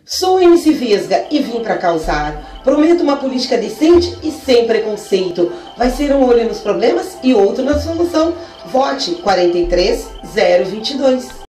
Sou MC Vesga e vim pra causar. Prometo uma política decente e sem preconceito. Vai ser um olho nos problemas e outro na solução. Vote 43022.